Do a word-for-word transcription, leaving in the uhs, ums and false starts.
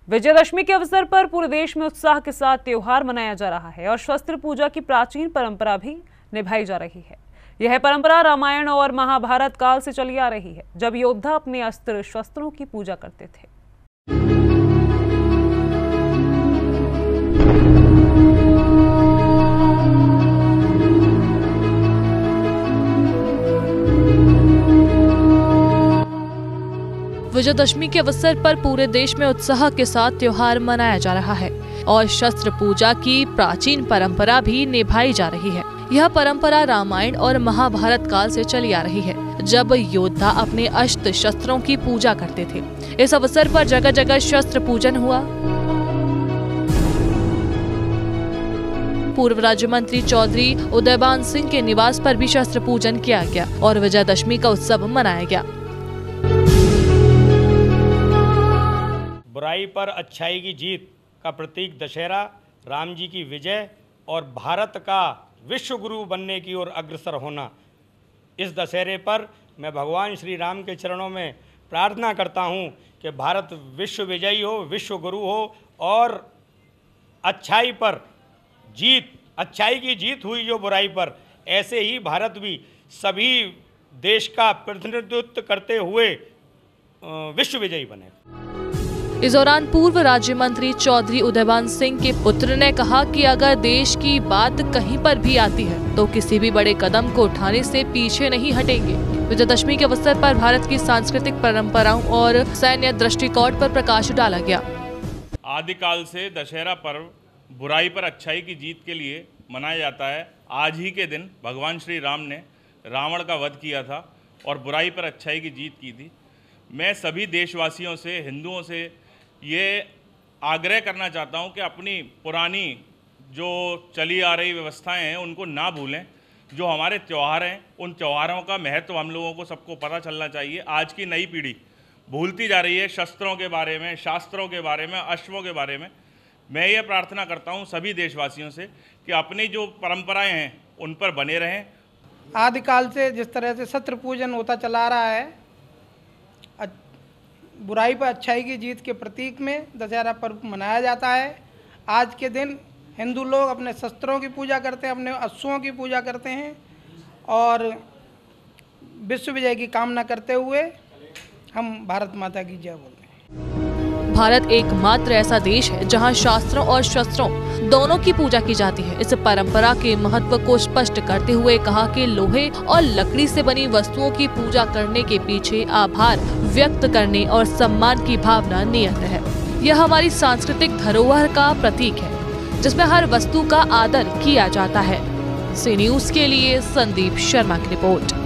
विजयदशमी के अवसर पर पूरे देश में उत्साह के साथ त्योहार मनाया जा रहा है और शस्त्र पूजा की प्राचीन परंपरा भी निभाई जा रही है। यह परंपरा रामायण और महाभारत काल से चली आ रही है, जब योद्धा अपने अस्त्र शस्त्रों की पूजा करते थे। विजयदशमी के अवसर पर पूरे देश में उत्साह के साथ त्योहार मनाया जा रहा है और शस्त्र पूजा की प्राचीन परंपरा भी निभाई जा रही है। यह परंपरा रामायण और महाभारत काल से चली आ रही है, जब योद्धा अपने अस्त्र शस्त्रों की पूजा करते थे। इस अवसर पर जगह जगह शस्त्र पूजन हुआ। पूर्व राज्य मंत्री चौधरी उदयबान सिंह के निवास पर भी शस्त्र पूजन किया गया और विजयदशमी का उत्सव मनाया गया। बुराई पर अच्छाई की जीत का प्रतीक दशहरा, राम जी की विजय और भारत का विश्व गुरु बनने की ओर अग्रसर होना। इस दशहरे पर मैं भगवान श्री राम के चरणों में प्रार्थना करता हूं कि भारत विश्व विजयी हो, विश्व गुरु हो और अच्छाई पर जीत, अच्छाई की जीत हुई जो बुराई पर, ऐसे ही भारत भी सभी देश का प्रतिनिधित्व करते हुए विश्व विजयी बने। इस दौरान पूर्व राज्य मंत्री चौधरी उदयबान सिंह के पुत्र ने कहा कि अगर देश की बात कहीं पर भी आती है तो किसी भी बड़े कदम को उठाने से पीछे नहीं हटेंगे। विजयदशमी के अवसर पर भारत की सांस्कृतिक परंपराओं और सैन्य दृष्टिकोण पर प्रकाश डाला गया। आदिकाल से दशहरा पर्व बुराई पर अच्छाई की जीत के लिए मनाया जाता है। आज ही के दिन भगवान श्री राम ने रावण का वध किया था और बुराई पर अच्छाई की जीत की थी। मैं सभी देशवासियों से, हिंदुओं से ये आग्रह करना चाहता हूं कि अपनी पुरानी जो चली आ रही व्यवस्थाएं हैं उनको ना भूलें। जो हमारे त्यौहार हैं, उन त्यौहारों का महत्व हम लोगों को सबको पता चलना चाहिए। आज की नई पीढ़ी भूलती जा रही है शस्त्रों के बारे में, शास्त्रों के बारे में, अश्वों के बारे में। मैं ये प्रार्थना करता हूं सभी देशवासियों से कि अपनी जो परंपराएं हैं उन पर बने रहें। आदिकाल से जिस तरह से शस्त्र पूजन होता चला रहा है, बुराई पर अच्छाई की जीत के प्रतीक में दशहरा पर्व मनाया जाता है। आज के दिन हिंदू लोग अपने शस्त्रों की पूजा करते हैं, अपने अश्वों की पूजा करते हैं और विश्व विजय की कामना करते हुए हम भारत माता की जय बोलते हैं। भारत एकमात्र ऐसा देश है जहां शास्त्रों और शस्त्रों दोनों की पूजा की जाती है। इस परंपरा के महत्व को स्पष्ट करते हुए कहा कि लोहे और लकड़ी से बनी वस्तुओं की पूजा करने के पीछे आभार व्यक्त करने और सम्मान की भावना नियत है। यह हमारी सांस्कृतिक धरोहर का प्रतीक है, जिसमें हर वस्तु का आदर किया जाता है। सी न्यूज़ के लिए संदीप शर्मा की रिपोर्ट।